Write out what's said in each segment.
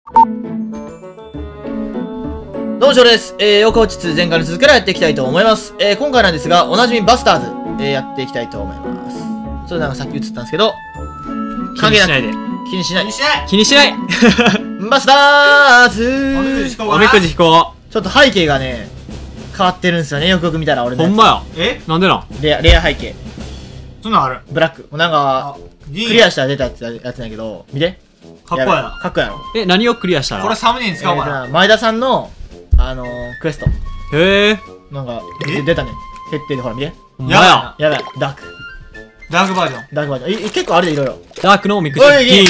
どうもしょうです。妖怪落ち前回の続きからやっていきたいと思います。今回なんですが、おなじみバスターズ、やっていきたいと思います。それなんかさっき映ったんですけど、 気にしないで。 気にしない。 気にしないバスターズおみくじ引こちょっと背景がね、変わってるんですよね。よくよく見たら俺う。 のやつ。 ほんまや。なんでなんレア背景。 そんなんある。 ブラック。なんか、クリアしたら出たやつなんやけど、見て。 かっこいいな。 かっこいいやろ。 何をクリアしたらこれサムネに使おうかな。 前田さんの、クエスト。 へえ。 なんか、出たね。設定でほら見て。 ほんまや。 やばい、ダーク。 ダークバージョン。 ダークバージョン。結構あるでいろいろ。 ダークのおみくじ銀。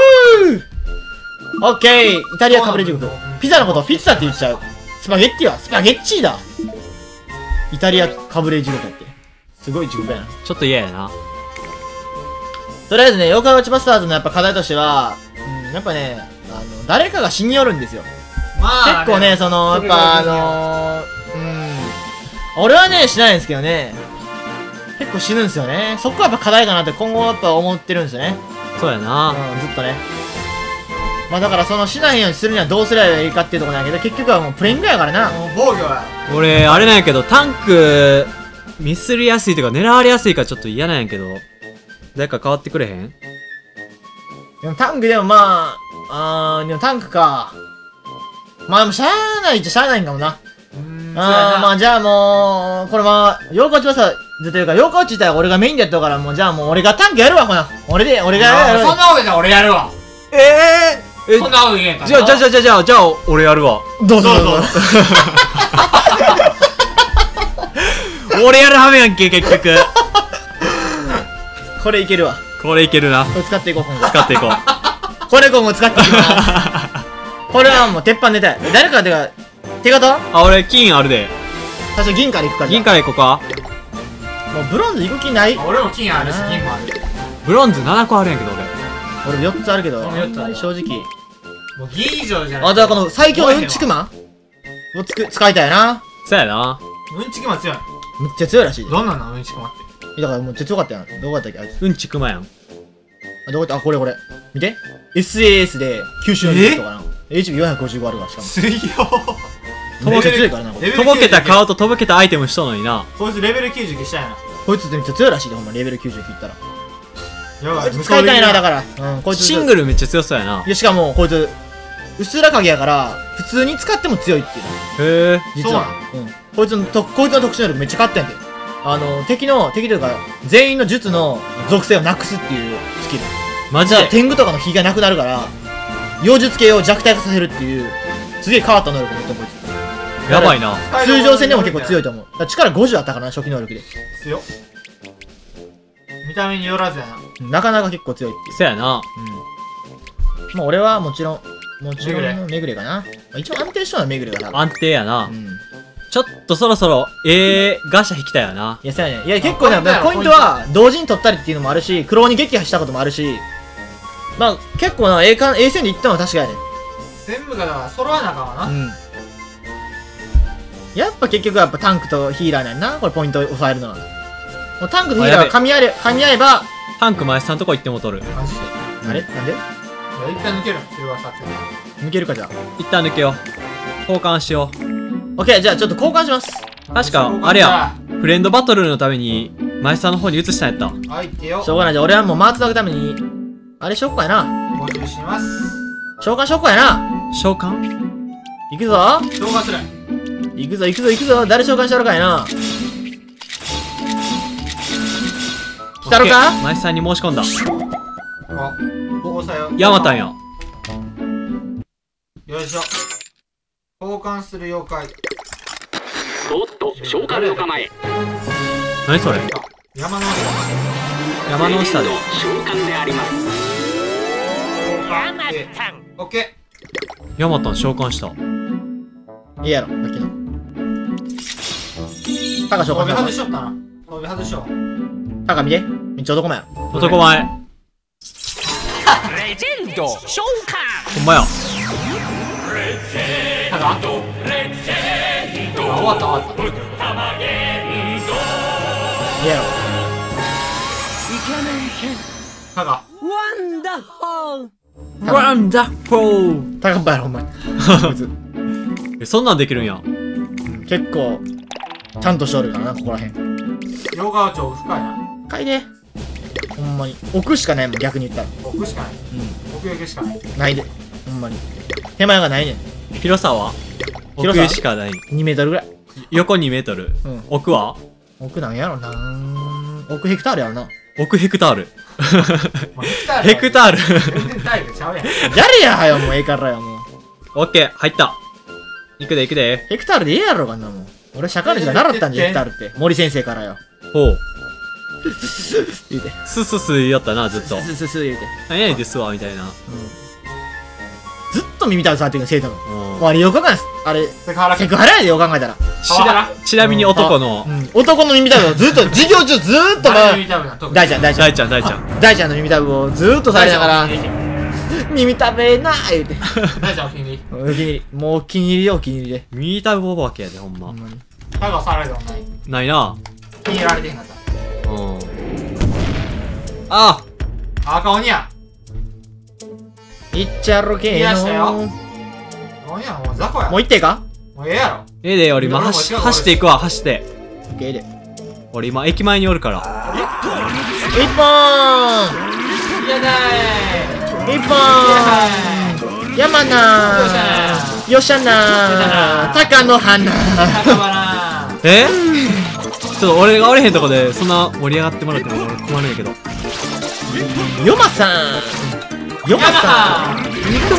オッケーイタリアかぶれ地獄。ピザのことをピッツァって言っちゃう。スパゲッティはスパゲッチーだ。イタリアかぶれ地獄だって。すごい地獄やな。 ちょっと嫌やな。 とりあえずね、妖怪ウォッチバスターズのやっぱ課題としては、やっぱね、誰かが死によるんですよ。結構ね、やっぱ俺はね、しないんですけどね。結構死ぬんですよね。そこはやっぱ課題かなって今後やっぱ思ってるんですよね。 そうやな。 ずっとね。まあだからそのしないようにするにはどうすればいいかっていうところなんやけど、結局はもうプレイングやからな。 もう防御や。 俺、あれなんやけど、タンク、ミスりやすいというか狙われやすいからちょっと嫌なんやけど、誰か変わってくれへん？ でもタンクでもまあ、でもタンクか。まあでもしゃあないっちゃしゃあないんかもな。まあじゃあもう、これまあ、妖怪ウォッチバスターズというか、妖怪ウォッチ自体は俺がメインでやったから、もうじゃあもう俺がタンクやるわ、ほな。俺がやるわ。 そんなことじゃ俺やるわ。そんなこと言えんか。 じゃあ、俺やるわ。 どうぞ。 俺やるはめやんけ、結局。 これいけるわ。 これいけるな。 これ使っていこう、今後。 使っていこう。 これ今後使っていきます。これはもう鉄板ネタや。誰かてか、手形？ 俺、金あるで。 最初銀からいくか。 銀からいこうか。 もうブロンズいく気ない？ 俺も金あるし、銀もある。 ブロンズ7個あるんやけど、俺。 俺4つあるけど、 俺4つある正直。 もう銀以上じゃない。 だからこの最強のうんちくマンを使いたいな。 そうやな。 うんちくま強い。 めっちゃ強いらしい。 どんなのうんちくまって。 だからもうめっちゃ強かったやん。どこだったっけあいつ。 うんちくまやん。 どこだったこれ。見て。SAS で90のリとかな。HP455 あるからしかも。 強いよ。 めっちゃ強いからな、これ。 とぼけた顔ととぼけたアイテムしとんのにな。 こいつレベル99したいな。 こいつってめっちゃ強いらしいで、ほんまレベル99いったら。 やばい。 使いたいな、だから。こいつ。 シングルめっちゃ強そうやな。 いや、しかも、こいつ、うすら影やから、普通に使っても強いっていう。 へえ。 実は。こいつの特殊能力めっちゃ勝ってんで。敵というか、全員の術の属性をなくすっていうスキル。 マジで天狗とかの火がなくなるから、妖術系を弱体化させるっていう、すげえ変わった能力を持ってるこいつ。 やばいな。 通常戦でも結構強いと思う。だから力50あったかな、初期能力で。 強っ。見た目によらずやな。 なかなか結構強いっていう。 そうやな。 まあ俺はもちろんめぐれかな。一番安定したのはめぐれが多分。 安定やな。ちょっとそろそろ、ガシャ引きたいよな。 いや、そうやね。いや、結構ね、ポイントは同時に取ったりっていうのもあるし、クローに撃破したこともあるし、まあ結構な、A 戦でいったのは確かやね。 全部がだから揃わなあかんわな。 やっぱ結局はタンクとヒーラーなんやな、これポイントを抑えるのは。もうタンクとヒーラーが噛み合えば、 タンク前さんとこ行っても取る。 マジで。 あれなんで一旦抜けるのシルバーサック。 抜けるかじゃあ。 一旦抜けよう。交換しよう。 オッケー、じゃあちょっと交換します。 確か、あれや。フレンドバトルのために、前さんの方に移したんやった。 はい、ってよ。 しょうがない。じゃあ俺はもうマーツなぐために、あれしよっかやな。 募集します。 召喚しよっかやな。 召喚？ 行くぞ。 召喚する。 行くぞ。誰召喚してやるかやな。来たろか？ 前さんに申し込んだ。 あ、交際を。 ヤマタンや。 よいしょ。交換する妖怪。 おっと、召喚の構え。 何それ？ 山の山の下で。 召喚であります。 ヤマタン。オッケヤマタン召喚した。 いいやろ、さっきの。タカ召喚ー。外しとったな。外しよう。 タカ見て。めっちゃ男前や。 男前。 レジェンド召喚。 ほんまや。 タカ？あ、終わった。 いいやろ。 タカ。 ワンダホー。 ワンダフォ高っぱやろ、お前。こいつー。そんなんできるんや。 結構、ちゃんとしておるからな、ここらへん。 洋川町深いな。 かいで。ほんまに。奥しかないもん、逆に言ったら。 奥しかない。奥行きしかない。 ないで。ほんまに。手前がないねん。 広さは広さ奥しかない。 2メートルぐらい。 横2メートル。 うん。 奥は奥なんやろな。奥ヘクタールやろな。 奥ヘクタール。ヘヘクタール。 全然タイプちゃうやん。 やれやはよ、もうええからよ、もう。 オッケー、入った。行くで行くで。 ヘクタールでええやろがんな、もう。俺、社会の時間習ったんじゃ、ヘクタールって。森先生からよ。 ほう。 言うて。 ススス言いよったな、ずっと。 ススス言うて。 何々ですわ、みたいな。 ずっと耳たぶ触ってくる生徒の。 うん。 あれよく考えないあれ、 セクハラ。 セクハラやでよく考えたら。 ちなみに男のう、ん。男の耳たぶをずっと、授業中ずーっと誰の見た目な特に大ちゃん、大ちゃん。 大ちゃん、大ちゃん。 大ちゃんの耳たぶをずーっとされながら、耳たぶええなー言うて。 大ちゃんお気に入り。 お気に入り。もうお気に入りよ、お気に入りで。 ミータブお化けやで、ほんまほん。まに。 タガされてもない。 ないな。 気に入られてへんかった。 うん。あ赤鬼や。 いっちゃろけーのいらしたよ鬼やもう雑魚や。 もう行ってええかもうええやろ。 ええで、俺今俺も走っていくわ、走って。 オッケーで。 俺今駅前におるから。 一本嫌だ一本山名よっしゃな鷹の花ー。高花。 えちょっと俺がおれへんとこでそんな盛り上がってもらっても俺困るんやけど。 ヨマさんヨマさん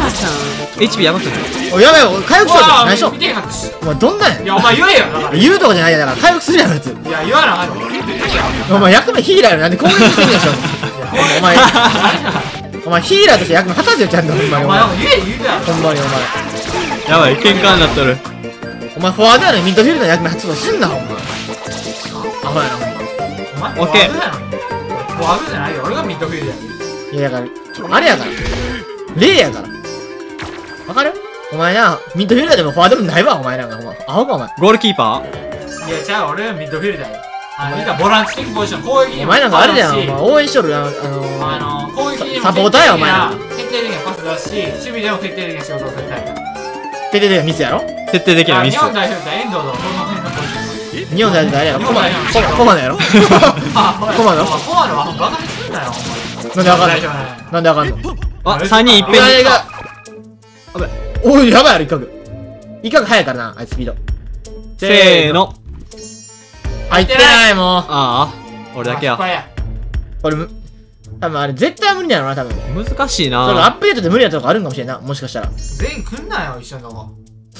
HP やばくない？ おやばいよ回復しようって何しよ見てへんかったし。 お前どんなんやいや、お前言えよ。だから言うとこじゃないやだから回復するやろやついや、言わなあかんの。 お前役目ヒーラーやろなんで攻撃してんねんしょお前お前ヒーラーとして役目果たせよちゃんとほんまにお前、言うてやろ。 ほんまにやばい、喧嘩になっとる。 お前フォワードやのにミッドフィールドの役目発動すんなほんまアホやなほんまお前、 オッケーフォワードやのに。フォワードじゃないよ。俺がミッドフィールドや。 いやだからあれやから例やからわかるお前なミッドフィールダーでもフォワードでもないわお前なんかお前アホかお前ゴールキーパーいや、じゃあ俺はミッドフィールドやよ。見たボランチ的ポジション、攻撃にもお前なんかあれだよおし前応援しとるな攻撃にもサポーターやお前ら決定的なパスだし、守備でも決定的な仕事をされたい。 てててミスやろ徹底的なミス。 日本代表だ遠藤のこの辺のポジション。 日本代表誰やろ日本代表コマのやろコマのコマのはバカにすんなよ、お前。 なんであかん大丈夫のねなんであかんのあ、3人いっぺんに。 誰がおいやばいやろ一角一角速いからなあいつスピードせーの。 入ってないもうああ、俺だけや。 これ多分あれ絶対無理だろな多分難しいそれアな。 ップデートで無理なとこあるんかもしれんなもしかしたら全員来んなよ、一緒のとこ。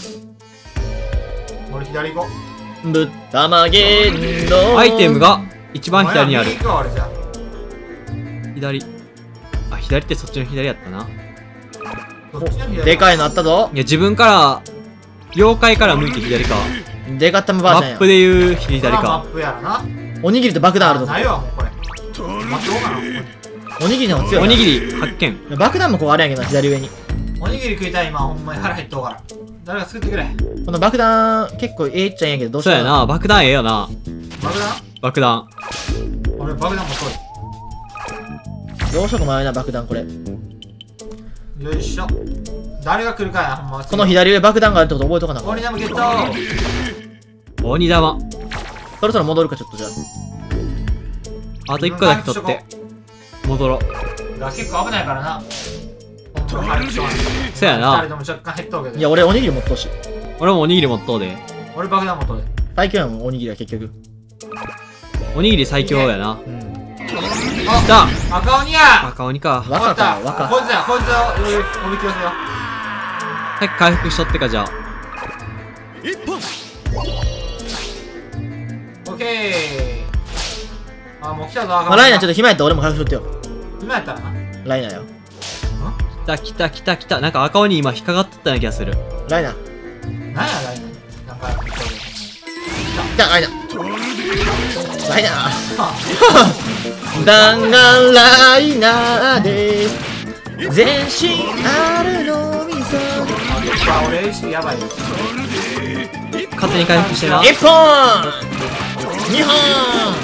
俺左行こう。 ぶったまげんどアイテムが一番左にあるお。前ら右行くわ俺じゃ左。あ、左ってそっちの左やったな。 どっちの左でかいのあったぞいや、自分から、妖怪から向いて左か。 でかったまバージョンやマップで言う左マか。 ップやろな。 おにぎりと爆弾あるとこないわ、もうこれ。待っておうかな、ここに。 おにぎりの方が強いなおにぎり発見。 爆弾もこうあるんやけど左上におにぎり食いたい今、ほんまに腹減っとうから。誰か作ってくれ。 この爆弾結構ええっちゃええんやけどどうしよそうやな、爆弾ええよな。 爆弾爆弾。 俺爆弾もそうどうしようか迷いな爆弾これよいしょ。誰が来るかやな、ほんま。 この左上爆弾があるってこと覚えとかな鬼玉ゲット。 鬼玉。 そろそろ戻るかちょっとじゃあと1個だけ取って。戻ろう。 結構危ないからな。ほんま軽くしょうがない。 そうや二な人。とも若干減っとうけど。 あいや俺おにぎり持っとうし俺もおにぎり持っとうで。 俺爆弾持っとうで。 最強やもんおにぎりは結局おにぎり最強やな。 うん来た。 赤鬼や。 赤鬼か。 若かこ若いつだ、こいつをおびき寄せよ早く回復しとってか、じゃあ。 う。オッケー。あ、もう来たぞ、赤まあライナーちょっと。 と暇やったら俺も回復しとってよ今やったらな。 ライナーよ来た来た来た来た。なんか赤鬼今引っかかっとったような気がする。 ライナーなんや、ライナー。なんか、 じゃあライナーライナー弾丸ライナーで全身あるのみぞ俺 HP やばいよ。 勝手に回復してな。 1本2本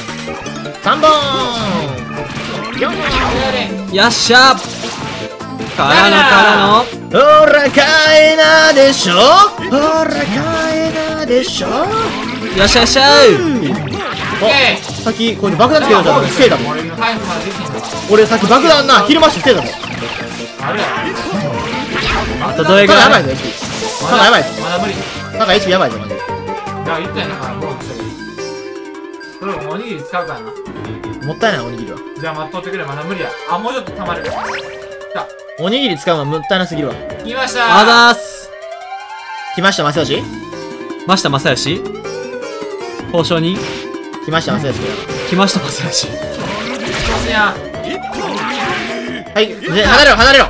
3本4本よっしゃからのほらかえなでしょ、ほらかえなでしょ。 よっしゃよっしゃさっきこれ爆弾つけたじゃん、防いだもん。 俺の回復までできんのか。 俺さっき爆弾な昼間して防いだもん。 あれや。 あとどれぐらいただやばいぞ HP。ただやばいぞ。 まだ無理。 なんか HP やばいぞマジで。 だから言ったやんからもう一人。それおにぎり使うからな。 もったいないおにぎりは。 じゃあ待っとってくれ、まだ無理や。あ、もうちょっと溜まる。 おにぎり使うのはもったいなすぎるわ。 来ましたあざーす。 来ました正義。 ました正義交渉人来ました正義。 来ました正義。 調子やん。 はい、で離れろ離れろ。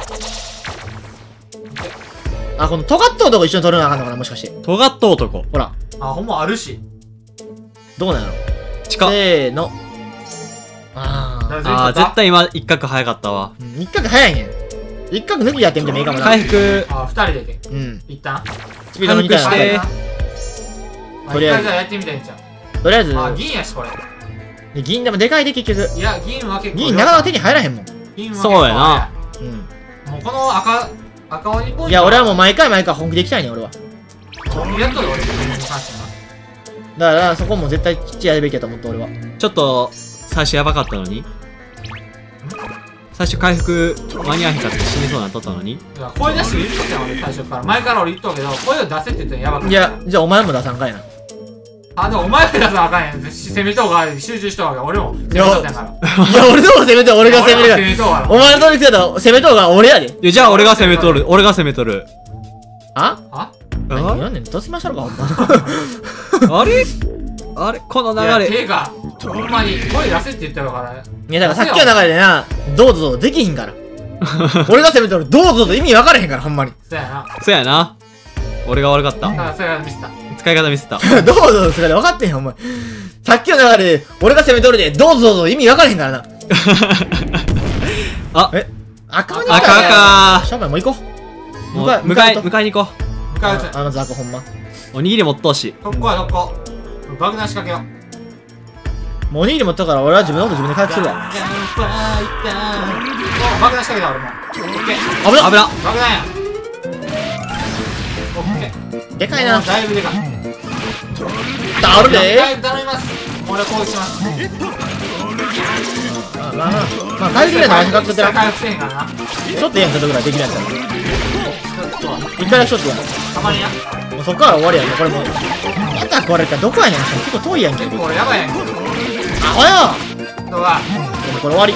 あ、この尖っとうとこ一緒に取るのあかんのかなもしかして。 尖った男。 ほら、 あ、ほんまあるし。 どうなんやろ。 近っ。 せーの。ああー、絶対今一角早かったわ。 ー、一角早いねん。一角抜きやってみてもいいかもな。 回復。 あ、二人でけ。 うん。 一旦。 スピードの2回回復してあ、 とりあえず一回じゃあやってみたいんじゃん。 とりあえず、 あ、銀やし、これ。 で銀でもでかいで結局。 いや、銀は結構。 銀なかなか手に入らへんもん。 銀は結構そうやな。 うん。 もうこの赤鬼ポイント。 いや、俺はもう毎回本気でいきたいねん俺は。 本気やっとる俺、これに関しては。 だから、そこも絶対きっちりやるべきやと思って俺は。 ちょっと、最初やばかったのに。最初回復間に合わへんかって死にそうになっとったのに。 いや、声出して言っとったやん、俺最初から。前から俺言っとうけど、声を出せって言ったらやばくないや、じゃあお前も出さんかいな。 あ、でもお前が出さなあかんやん。攻めとうが集中しとうが、俺も攻めとったんやから。 いや、俺の方攻めて俺が攻めるから。 俺も攻めとうが。 お前のとこに来たら攻めとうが俺やで。 いや、じゃあ俺が攻めとる。俺が攻めとる。 ああ何あ言わんねん。とつきましょうか、ほんま。 あれあれこのいや、 流れ。 てか、ほんまに声出せって言ってるから。 いや、だからさっきの流れでな、どうぞできひんから。俺が攻めてるどうぞと意味分からへんから、ほんまに。 そうやな。 そうやな。俺が悪かった。 だからそれがミスった。 使い方ミスった。 どうぞそれで分かってへん、お前。さっきの流れで、俺が攻めとるで、どうぞ意味分からへんからな。 あ、 え赤鬼赤かしょうがない、もう行こう。 もう迎えに行こ向かうつ。 あのザコほんま。 う。おにぎり持っとうし。 特攻は特攻。爆弾仕掛けよう。 もうおにぎり持ったから俺は自分のこと自分で回復するわ。 爆弾仕掛けた俺も。オッケー。 危なっ危な。 爆弾や。オッケー。 でかいな。 だいぶでかい。 あるでだいぶ頼みます。俺は攻撃します。 まあ回復ぐらいの味がつってな。 回復せえへんからな。 ちょっとええやん、ちょっとぐらいできるやんったら。一回だけちょっとやん。 たまにや。 もうそっから終わりやん、これもう。またこれか、どこやねん。結構遠いやんけ。 結構俺やばいやんけ。 あほやどうは。 でもこれ終わ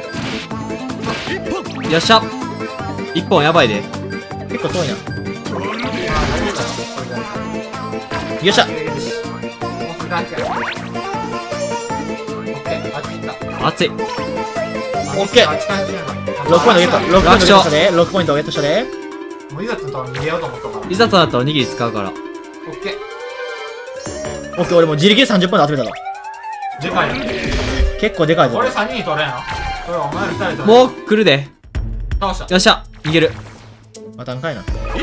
り。 よっしゃ。一本やばいで。 結構遠いな。 まあ大丈夫だろ。これで。 よっしゃ。 よし。もうすぐだけや。オッケー。あっち行った。 熱い。 オッケーあっちから来てるの。 6ポイントゲット。6ポイントゲットしたで。6ポイントゲットしたで。 もういざと逃げようと思ったから。 いざとなったらおにぎり使うから。 オッケー。 オッケー、俺もう自力で30ポイント集めたぞ。 でかいよ。 結構でかいぞ。 俺3人取れんの。これお前ら2人取れん。 もう来るで。 倒した。 よっしゃ。逃げる。 またんかいな。 い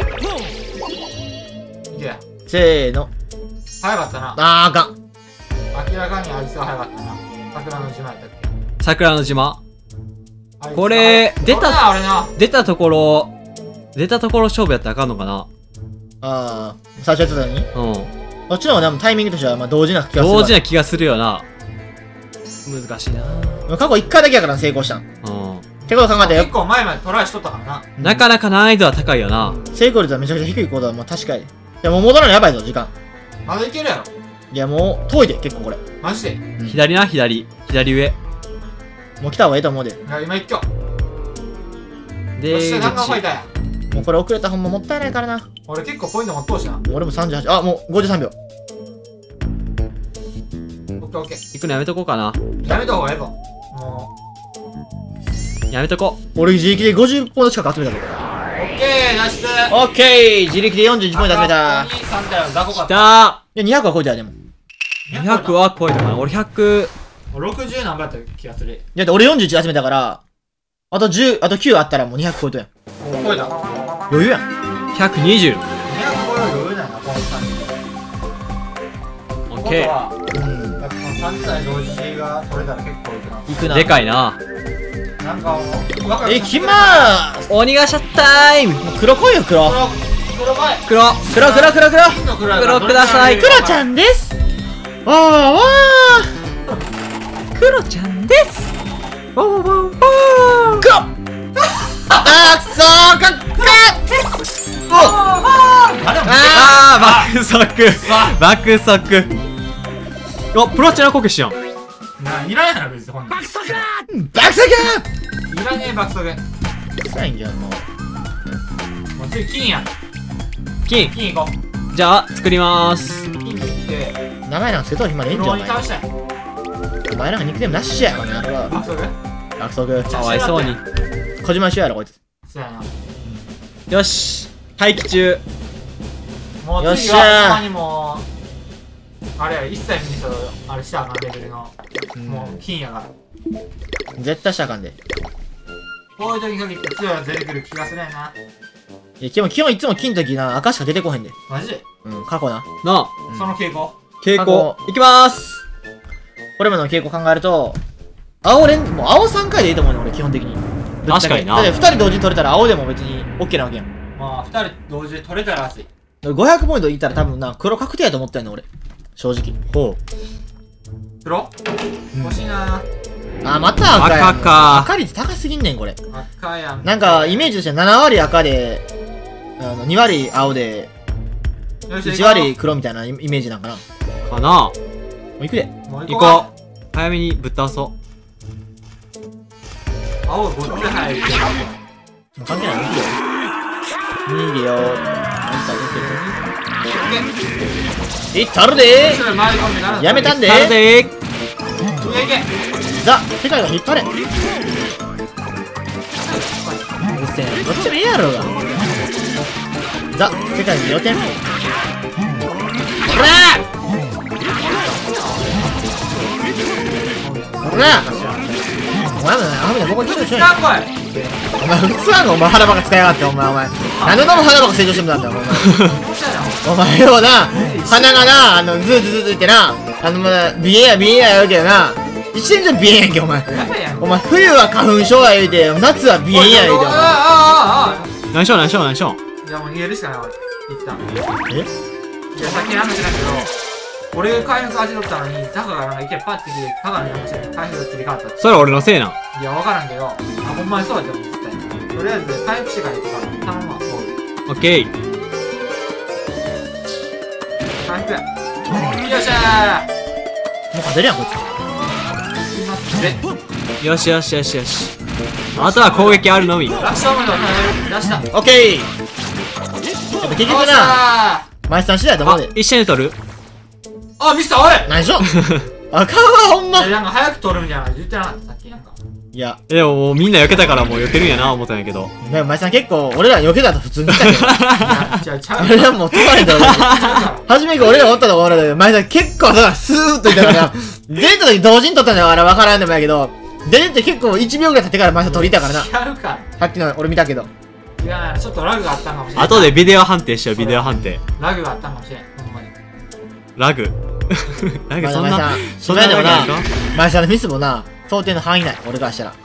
けや。 せーの。 早かったな。 あかん。 明らかにあいつが早かったな。桜の島やったっけ。 桜の島。 あいつこれ出た俺な、俺な。 出たところ勝負やったらあかんのかな。 あー、最初やってたのに。 うん。 こっちの方がでもタイミングとしてはまあ同時な気がするわ。 同時な気がするよな。難しいな。 過去1回だけやから成功したん。っうてことを考えて結構前までトライしとったからな。 ん。なかなか難易度は高いよな。 成功率はめちゃくちゃ低いことはもう確かに。いやもう戻らないやばいぞ、時間。 まだいけるやろ。 いやもう遠いで、結構これ。 マジで。い左な、左上。 もう来た方がいいと思うで。 や、今一挙。 で、 よっしゃ、弾丸ファイターや。 もうこれ遅れたほんまもったいないからな。 俺結構ポイント持っとうしな。 俺も38、あ、もう53秒。 オッケーオッケー。 行くのやめとこうかな。 やめた方がええぞ。もやめとこ俺自力で50ポイント近く集めたぞ。 う。オッケー、脱出。 オッケー、自力で41ポイント集めた。 ここに3体は雑魚う。来かった。 たいや、200は超えたよ、でも。 ー。200は超えたかな。俺100。 60何倍やった気がする。 いや、俺41集めたから、あと10、あと9あったらもう200超えたやん。 超えた。 余裕やん。 120。 200超える余裕ないな、この3人。 オッケー。 やっぱこの3体同時が取れたら結構いくな。 いくな。 でかいな。 なんかもうワクワクいきまーす。 鬼がシャッタイム。 もう黒来いよ、黒。 黒前黒。 黒金の黒やから黒ください黒ちゃんです。わーわ黒ちゃんです。わわわわー。黒。あー、くそー、かっおあ爆速爆速。お、プラチナこけしやん。 いらんやろ別にほんなん爆速ー。 いらねえ爆速も臭いんじゃん、もう。 う次金や金。 金行こじゃあ、作りまーす。 う金で名前なんか瀬戸暇でいいんじゃん、お前。 黒に倒したいお前なんかニックネームなしや、この野郎。 爆速約束。 かわいそうに。 小島しやろ、こいつ。 そうやなよし。待機中。 もう次はほんまにもうあれや一切ミニソあれしたらあかんレベルのもう金やから絶対したらあかんで。 こういう時に限って強いやつ出てくる気がするやないや、基本いつも金の時な、赤しか出てこへんで。 マジでうん、過去な。 なあ、 その傾向傾向。いきまーす。 これまでの傾向考えると、青もう青3回でいいと思うね、俺、基本的に。 確かになだって2人同時に取れたら青でも別に OK なわけやん。 まあ2人同時で取れたら熱い 500ポイントいったら多分な、黒確定やと思ったんの、俺。正直。 ほ黒欲しいなあ、また赤やん。 赤か赤率高すぎんねん、これ。 赤やんなんか、イメージとしては7割赤で、2割青で、 よし 1割黒みたいなイメージなんかな。もう。かな。 ういくで。 もう行こう。早めにぶっ倒そ青5つ入るもう関係ない、いくよ。逃げよー。いったるでそれ回り込んでからやめたんでう。誰でー。 上行けザ、世界が引っ張れ。うっせえ、どっちもいいやろうが。ザ、世界に要点。ほらほらお前もな、アホみたいなここに来てるしょ。 使うこいお前、普通はお前、花場が使いやがって、お前。何度も花場が成長してもらったんだよ、お前よな、鼻がな、ずーずーずーってな、まだ、鼻炎や言うけどな、一年中鼻炎やんけ、お前。 やばいやんお前、冬は花粉症や言うて、夏は鼻炎や言うて、お前。 何しよう何しよう何しよう。 いやもう逃げるしかない俺一旦えいやさっき話したけど俺が回復味取ったのにタカがなんか一回パッて来てタカの山下に回復切り替わったってそれ俺のせいな。 いや分からんけどほんまにそうやと思う絶対にとりあえず回復してから行くから頼むわそうオッケー。 回復やよっしゃもう勝てるやん、こいつ。 でよしよしよしよし。あとは攻撃あるのみ。 楽勝ムード出したオッケー。やっぱ結局な、マイスさん次第だと思あうで。、 一緒に取る。 あミスったおい何しょあかんわ、ほんま。 なんか早く取るみたいな言ってなかったさっきなんかいや、 でももうみんな避けたからもう避けるんやな思ったんやけど。 でもマイスさん結構、俺ら避けたと普通に来たけど。 じゃあちゃう俺らもう取られた俺。初めから俺らおったとこ俺らで、マイスさん結構さ、スーッといったから、出た時同時に取ったんだから分からんでもやけど、出てって結構1秒ぐらい経ってからマイスさん取りたからな。 違うかさっきの俺見たけど。 いやちょっとラグがあったんかもしれない後でビデオ判定しよう、ビデオ判定。 ラグがあったんかもしれんほんまにラグ。ラグそんな、 そんなでもなラグあるか、 マイスさんのミスもな、想定の範囲内、俺からしたら。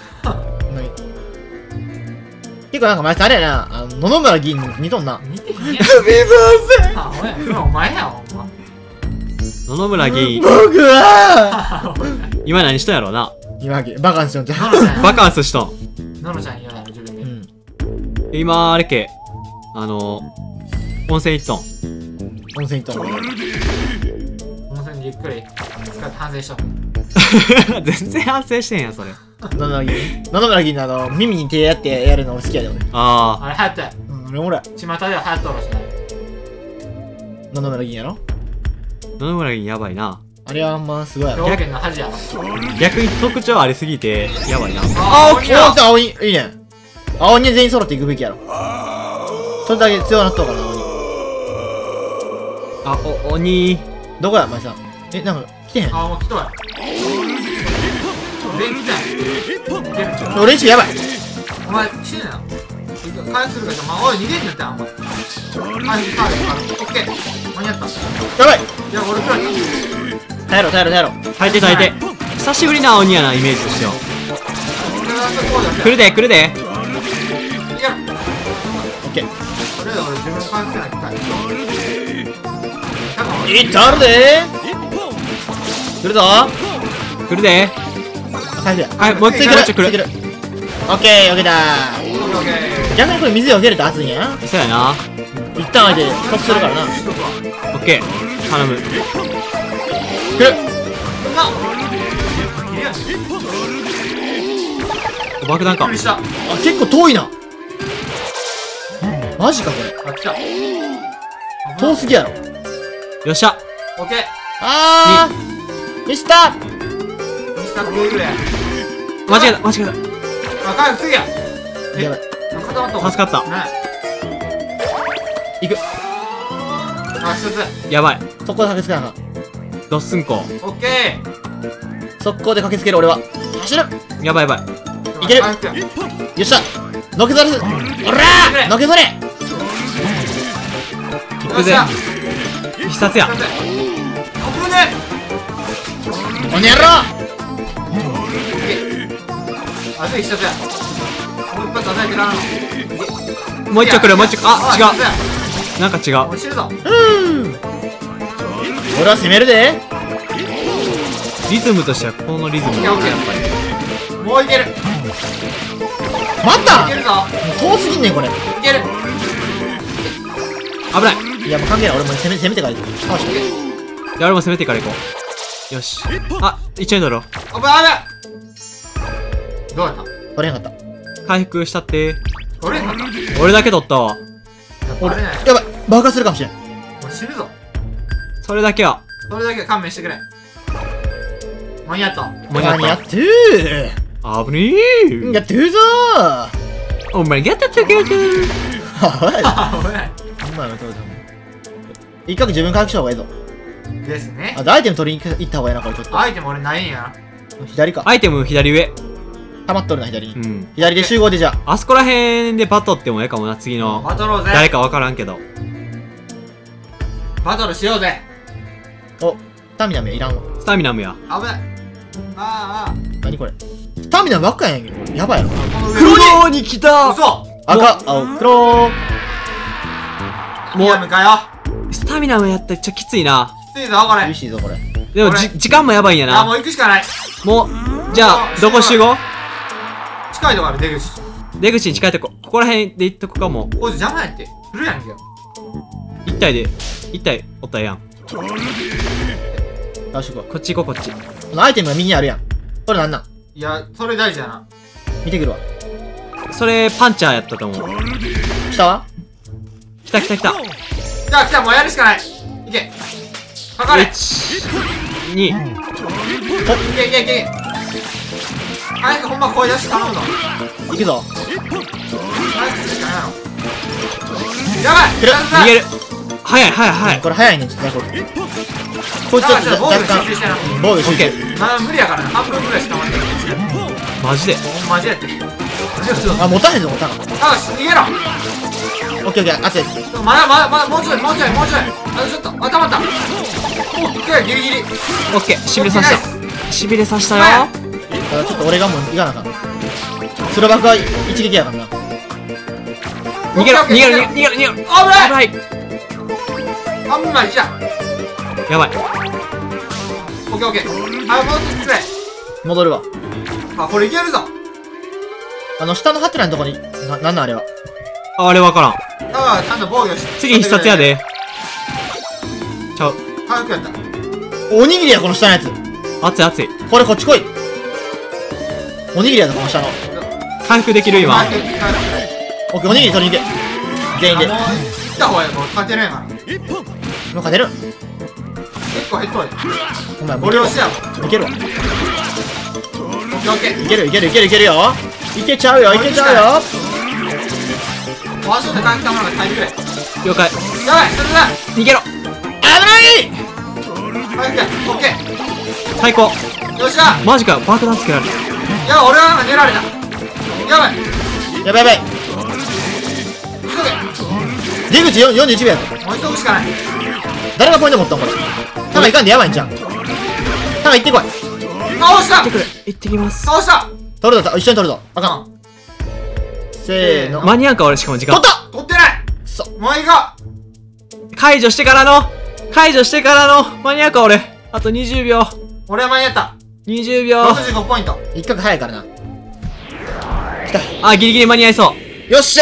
結構なんかマイスさんあれやな、野々村議員に似とんな。 見てへんやんすみまあおやこれお前やほんま野々村議員、 僕は今何しとんやろうな。 今バカンスしよんじゃん。 ののちゃんバカンスしとん。 ののちゃん言うなよ自分でうん。 今、あれけ、温泉行っとん。 温泉行ったの。 温泉でゆっくり使って反省しと全然反省してんやん、それ。 野々村議員の耳に手やってやるの俺好きやで俺。 ああれ流行ったよ俺もら巷では流行っとるしない野々村議員やろ。 野々村議員やばいな。 あれはあんますごいやろ。 兵庫県の恥やろ逆に特徴ありすぎて、やばいな。 あお来た青鬼いいね。青鬼全員揃っていくべきやろ。それだけ強なっとうからな、青鬼。 あ、鬼。 どこや、前さん。なんか来てへん。 あもう来とる全員来たよ出る俺んちやばい。 お前死ぬな回復するからまあおい逃げんなってあんま回復カードオッケー間に合ったやばい。 いや俺くらい耐えろ。 耐えて耐えて。久しぶりな鬼やな、イメージとしては。 来るで来るで。 いける。 オッケー。 とりあえず俺自分の感じない機械。 いったるで来るぞ。 来るで。 回復や。 はい、もう一回もうちょい来る。 オッケー、避けた。逆にこれ水避けると熱いんやな。 そうやな。 一旦相手得するからな。 オッケー。頼む。 来る。 爆弾か。 あ、結構遠いな。マジかこれ。 あ、来た。 遠すぎやろ。 よっしゃ。 オッケー。 あーミスター。 ミスターグーグルや。 間違えた間違えあ、回復次や。 やばい。 固まった。 た。助かった。 ね。 行く。 あ、一つ。 やばい。 速攻で駆けつけなあかん。 ドッスンコ。 オッケ速攻で駆けつける俺は。走る。 やばいやばい。 ー。 いける回復や。 よっしゃ。のけぞれす。おらーのけぞれ。 キックで。必殺や。 危ねこの野郎。 あ、次一つや。もう一発与えてからの。 もう一丁来るもう一丁。あ、違う。 う。なんか違う。 もう死ぬぞ。 俺は攻めるで。 リズムとしてはこのリズム。 オッケーオッケー。もういける。 待ったいけるぞ。 遠すぎんねんこれ。いいける。 危ない。 やもう関係ない。俺も攻めてから行く。 いや、俺も攻めてから行こう。よし。あ、一応だろ。 おばあべ。どうやった。 取れへんかった。 回復したって。 取れんかった。 俺だけ取ったわ。 俺取れない。 やばい。爆発するかもしれん。 もう死ぬぞ。 それだけは。 それだけは勘弁してくれ。間に合った。 間に合っ何やってー。 た。危ねえ。 やってるぞー。 お前ゲットトゥゲート。 おい。 あ、危ない。 お前はどうだ。一回自分回復した方がいいぞ。 ですね。 あ、アイテム取りに行った方がいいな、これちょっと。 アイテム俺ないんや。 左か。 アイテム左上。 溜まっとるな、左に。 うん。 左で集合でじゃあ。 あそこら辺でバトってもええかもな、次の。 バトろうぜ。 誰かわからんけど。 バトルしようぜ。 お、スタミナもいらんわ。 スタミナムや。 危ない。ああ、 何これ。スタミナばっかやんけど。やばいやろ。 この上。 黒に来た。 嘘。 赤、青、黒。 もう向かよ。 スタミナムやったらちょっときついな。 きついぞ、これ。 厳しいぞ、これ。 でもこれ時間もやばいんやあ、もな。 う行くしかない。 もう、じゃあ、どこ集合？ 近いとこある、出口。 出口に近いとこ。ここら辺で行っとくかも。 おい、邪魔やって。来るやんけよ。 一体おったらええやん。 よし、行ここっち行こう、こっち。 う。このアイテムが右にあるやん。これなんなん。 いや、それ大事だな。 見てくるわ。 それ、パンチャーやったと思う。 下は来た来た来た。 じゃあ、来た、もうやるしかない。いけ。かかれ。い 1、2。 けいけいけ。早くほんま声出して頼むぞ。 行くぞ。 早くするしかないやろ。やばい。 来る逃げる。早い早い早い。 これ早いねん、ちょっとね、これ。こいつちょっと防具若干集中してな。 防具集中。 まあ無理やからな。半分ぐらいしか待ってない。 マジで。 マジでやって。 あ、持たへんぞ、持たん。オッよし、逃げろ。 ケーオッケー、あっち。 まだもうちょい。あとちょっと、頭った。オッケー、ギリギリ。 オッケー。しびれさした。しびれさしたよ。 ただちょっと俺がもう行かなあかん。スロバクは一撃やからな。 逃げろ逃げろ逃げろ逃げろ。 危やない。 ばい。 半分まで来た。 やばい。 オッケー。あ、戻ってくれ。 戻るわ。 あ、これいけるぞ。 下のハテナのとこに、なんなんあれは。 あれわからん。 あ、ちゃんと防御して。 次必殺や。で。ちゃう。 回復やった。 おにぎりや、この下のやつ。 熱い熱い。 これこっち来い。おにぎりやぞ、この下の。 回復できる今。 オッケー、おにぎり取りに行け。全員で。ももう、行った方がいい。もう勝てないから。 う勝てる。 結構減っとる。 お前、 ご了承やわ。 いけるわ。 オッケー。 いけるよ。いけちゃうよ。 ワンショットで回復たものが耐えてくれ。 了解。 やばい、それだ。 逃げろ。 危ない回復や。オッケ最高。 ー。よっしゃ。 マジか。爆弾つけられる。 やばい、俺はなんか寝られた。やばい。 やばい。 急出口41秒やぞ。 げ。もう急ぐしかない。 誰がポイント持ったんこれ。タカいかんでやばいんじゃん。タカ行ってこい。 倒した。 行ってくれ。行ってきます。 倒した。 取るぞ、一緒に取るぞ。あかん。せーの。 間に合うか俺しかも時間。 取った取ってないもういいか解除してからの間に合うか俺。あと20秒。 俺は間に合った。 20秒。 65ポイント。 一角早いからな。 あ、ギリギリ間に合いそう。 よっしゃ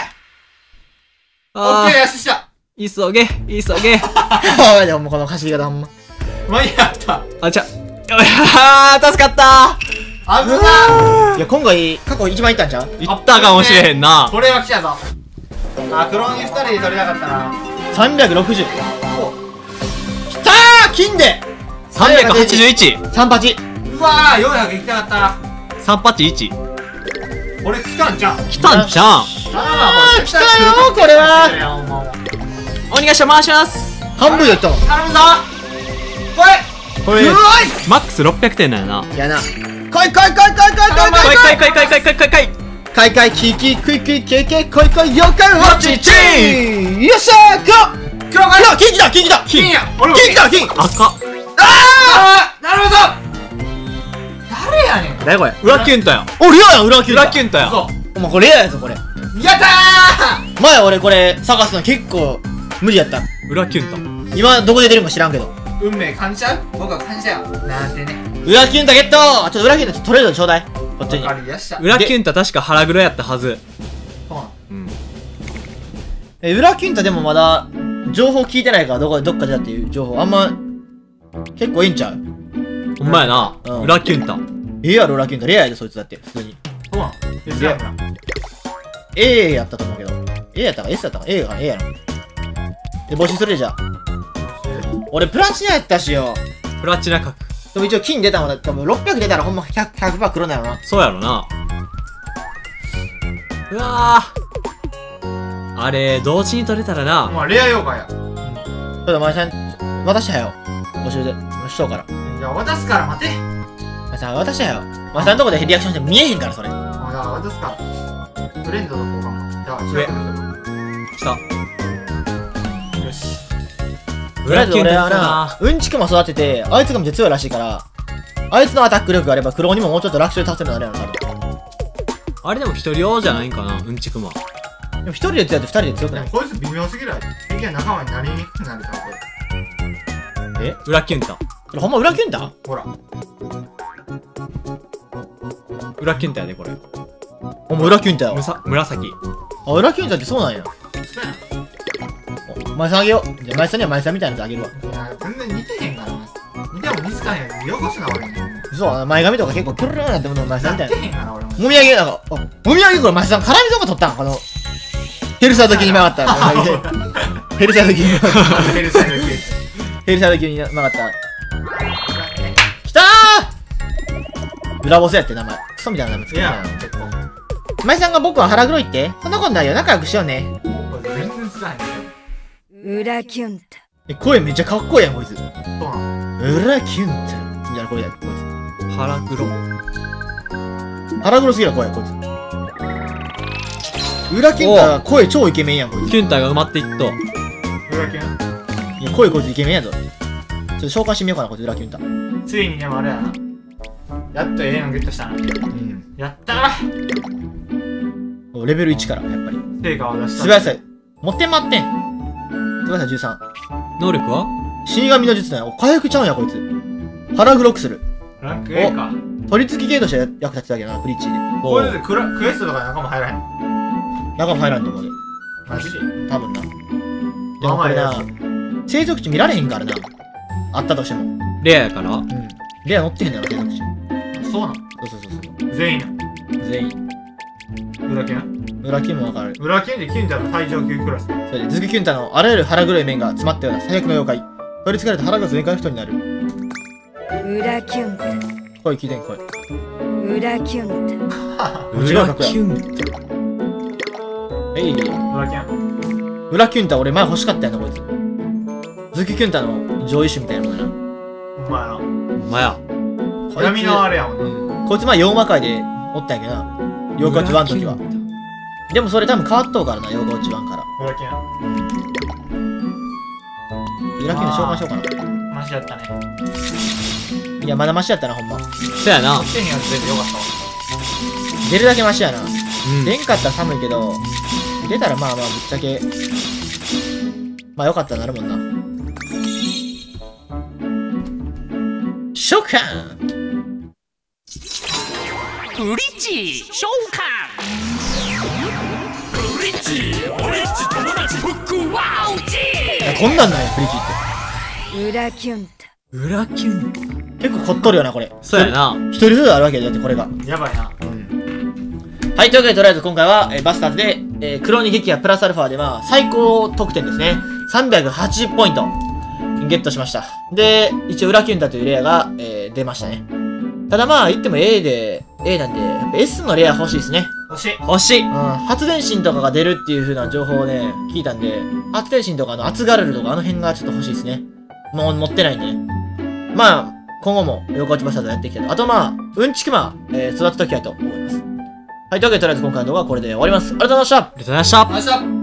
オッケー、 あー、 よしした。 急げ。 ーおいでもこの走り方ほんま。 間に合った。 あ、あー、助かった危ないや、今回、過去一番いったんちゃう？ ー。いったかもしれへんな。 これは来たぞ。あ、黒鬼2人で取れなかったな。 360。きたー金で 381。 38。 うわー、400いきたかっ 381。 た。これ来たんじゃん。 来たんちゃうん。 来たな、 来たよこれは。 お願いします。回します。 半分でいったもん。 頼むぞ。 これうわマックス600点だよな。 いやな。来いキクイクイケケ来いよかんわちちーよっしゃー黒が金来た金や。俺も金来た金赤。 なるほど。誰やねん。 誰これ。裏キュントや。 おレアやん裏キュン裏キュントや。 そお前これレアやぞこれう。やった前俺これ探すの結構無理やった裏キュント。 今どこで出るか知らんけどー。運命感じちゃう。僕は感じちゃう。なんてね。 裏キュンタゲットちょっと裏キュンタ取れるのちょうだいこっちにわかりやした。 裏キュント確か腹黒やったはず。 そうなの。 うん。 裏キュンタでもまだ情報聞いてないからどっかでだっていう情報あんま結構いいんちゃうほんまやな。 うん裏キュント。 やろ裏キュンタレアやでそいつだって普通にそうなの。別やんな。 A やったと思うけど A やったか S やったか A か A やろで募集するでじゃあ俺プラチナやったしよプラチナ角。 でも一応金出たもんだ多分600出たらほんま 100% 黒なよなそうやろな。うわー。あれ、同時に取れたらな。 まあレア妖怪や。 ちょっと前さん渡したよ募集でしとうからじゃあ渡すから待て。 前さん渡したよ前さんのとこでリアクションして見えへんからそれあ、じゃあ渡すか。トレンドの交換。じゃあ上違う。 下。 よし。 とりあえず俺は裏キュントだなうんちくも育ててあいつがめっちゃ強いらしいからあいつのアタック力があれば黒鬼ももうちょっと楽勝で立てるのあれやろ多分あれでも一人用じゃないんかな、うんちくま。 でも一人で強いって二人で強くないでもこいつ微妙すぎるわ。敵が仲間になりにくくなるじゃん、これ。 裏キュント。 これほんま裏キュンタほら。 裏キュントやで、これ。 ほんま裏キュンタよ紫。 あ裏キュンタってそうなんやそうやん。 前さんあげようじゃあ前さんには前さんみたいなやつあげるわいや、全然似てへんからな。似ても似つかへんやつよこしな、俺に。 そう前髪とか結構キョロロなってもの前さんみたいな似てへんから、俺も。 もみあげなんかもみあげこれ前さん絡みとか取ったんこのヘルサー時に曲がったヘルサー時に曲がったヘルサイドキューヘルサー時に曲がったきたー裏ボスやって名前クソみたいな名前つけいやたな、 結構。 前さんが僕は腹黒いってそんなことないよ仲良くしようねこれ全然つかへんけど。 裏キュンタ。 声めっちゃかっこいいやんこいつそうなの。 裏キュンタみたいな声やこい腹黒。 つ腹黒すぎる声こいつ裏キュンタは声超イケメンやんこいつキュンタが埋まっていっと。 裏キュいや声こいつイケメンやぞちょっと召喚してみようかなこいつ裏キュンタン。ついにでもあれやな。やっとええのゲットしたな。 うんやったー。 レベル1からやっぱり成果を出した。 素早さ持ってんまってん素早さ13 能力は死神の術だよ回復ちゃうんやこいつ腹黒くするランク A か。 取り付き系として役立つだけどなブリッジでこれでクエストとか仲間入らへん。 中も入らんと思うでマジで。 多分なでもこれな生息地見られへんからなあったとしてもレアやからうんレア乗ってへんだろ生息地そうなの。 そう全員や。 全員裏キュン。 裏キュンもわかる裏キュンでキュンちゃんの最上級クラス。 それでズキキュンタのあらゆる腹黒い面が詰まったような最悪の妖怪取り付かれた腹が全開の人になる裏キュンタ。 声聞いてん声裏キュンタ。 裏キュンえい裏キュン。 裏キュンタ俺前欲しかったやなこいつズキキュンタの上位種みたいなもんやなお前な。 ほんまや。 こいつ闇のあれやもんな。 こいつ前妖魔界でおったんやけどな妖怪ウチ1の時はでもそれ多分変わっとうからな妖怪ウチ1から裏キュ裏キュンタ召喚しようかなン。マシやったね。 いやまだマシやったなほんまそやな。 手にやつ出てよかったわ。 出るだけマシやな。 うん。 出んかったら寒いけど、出たらまあまあぶっちゃけ、まあよかったらなるもんな。召喚ブリッジ召喚ブリッジ友達ブックワウジいやこんなんなんや、ブリキって。 裏キュンタ。 裏キュン。 結構凝っとるよな、これ。 そうやな。 一人ずつあるわけだって、これが。 やばいな。 はい、というわけでとりあえず今回は、バスターズで、クロニ撃破プラスアルファでまあ、最高得点ですね。380ポイント、ゲットしました。で、一応裏キュンタというレアが、出ましたね。ただまあ、言っても A なんで、やっぱ S のレア欲しいですね。 欲しい。 欲しい。 発電神とかが出るっていう風な情報をね、聞いたんで、発電神とか厚ガルルとかあの辺がちょっと欲しいですね。もう持ってないんでね。まあ、今後も妖怪ウォッチバスターズやっていきたいと。あとまあ、うんちくま、育てときたいと思います。はい、というわけでとりあえず今回の動画はこれで終わります。ありがとうございました。 ありがとうございました。 よっしゃ。